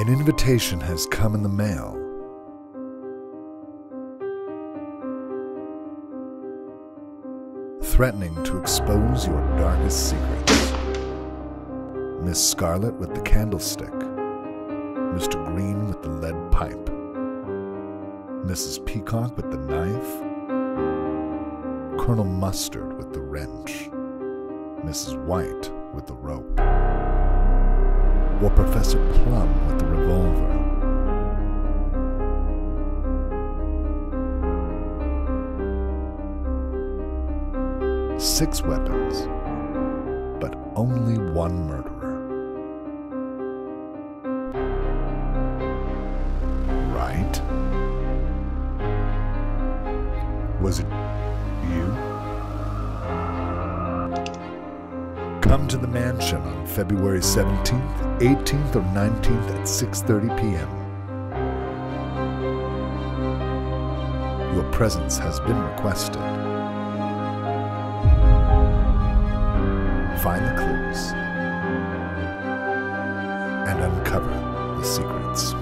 An invitation has come in the mail. Threatening to expose your darkest secrets. Miss Scarlett with the candlestick. Mr. Green with the lead pipe. Mrs. Peacock with the knife. Colonel Mustard with the wrench. Mrs. White with the rope. Or Professor Plum with the revolver. Six weapons, but only one murderer. Right? Was it you? Come to the mansion on February 17th, 18th, or 19th at 6:30 p.m. Your presence has been requested. Find the clues and uncover the secrets.